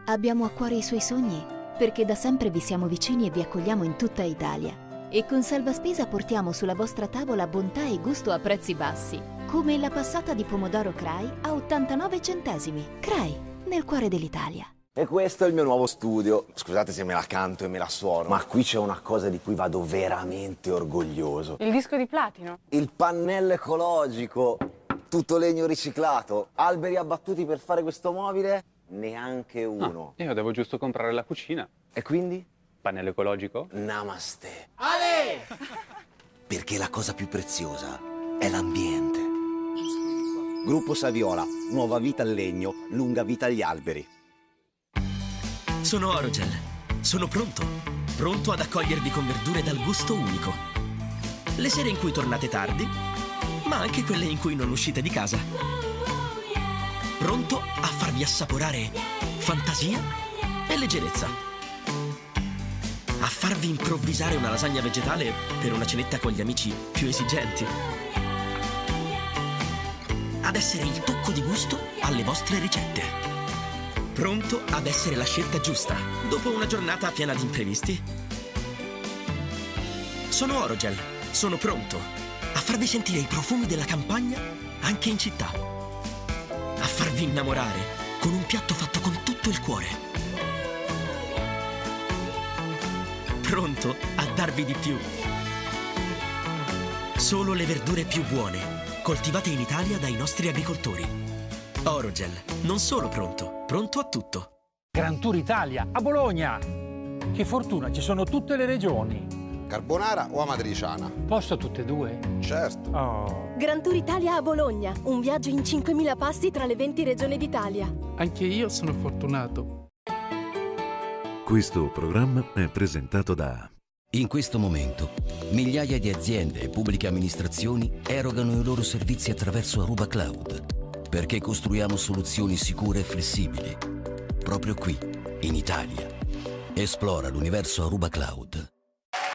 Abbiamo a cuore i suoi sogni perché da sempre vi siamo vicini e vi accogliamo in tutta Italia. E con Salva Spesa portiamo sulla vostra tavola bontà e gusto a prezzi bassi, come la passata di pomodoro Cray a 89 centesimi. Cray, nel cuore dell'Italia. E questo è il mio nuovo studio. Scusate se me la canto e me la suono, ma qui c'è una cosa di cui vado veramente orgoglioso. Il disco di platino? Il pannello ecologico, tutto legno riciclato. Alberi abbattuti per fare questo mobile? Neanche uno. Io devo giusto comprare la cucina. E quindi? Pannello ecologico? Namaste. Ale! Perché la cosa più preziosa è l'ambiente. Gruppo Saviola, nuova vita al legno, lunga vita agli alberi. Sono Orogel. Sono pronto ad accogliervi con verdure dal gusto unico. Le sere in cui tornate tardi, ma anche quelle in cui non uscite di casa. Pronto a farvi assaporare fantasia e leggerezza. A farvi improvvisare una lasagna vegetale per una cenetta con gli amici più esigenti. Ad essere il tocco di gusto alle vostre ricette. Pronto ad essere la scelta giusta dopo una giornata piena di imprevisti? Sono Orogel. Sono pronto a farvi sentire i profumi della campagna anche in città. A farvi innamorare con un piatto fatto con tutto il cuore. Pronto a darvi di più. Solo le verdure più buone, coltivate in Italia dai nostri agricoltori. Orogel, non solo pronto a tutto. Gran Tour Italia a Bologna. Che fortuna, ci sono tutte le regioni. Carbonara o amatriciana? Posso tutte e due? Certo. Oh. Gran Tour Italia a Bologna, un viaggio in 5.000 passi tra le 20 regioni d'Italia. Anche io sono fortunato. Questo programma è presentato da... In questo momento, migliaia di aziende e pubbliche amministrazioni erogano i loro servizi attraverso Aruba Cloud, perché costruiamo soluzioni sicure e flessibili. Proprio qui, in Italia. Esplora l'universo Aruba Cloud.